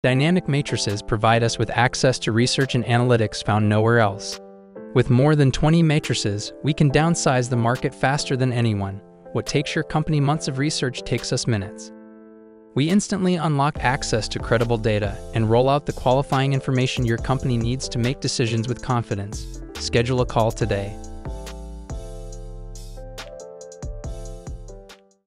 Dynamic matrices provide us with access to research and analytics found nowhere else. With more than 20 matrices, we can downsize the market faster than anyone. What takes your company months of research takes us minutes. We instantly unlock access to credible data and roll out the qualifying information your company needs to make decisions with confidence. Schedule a call today.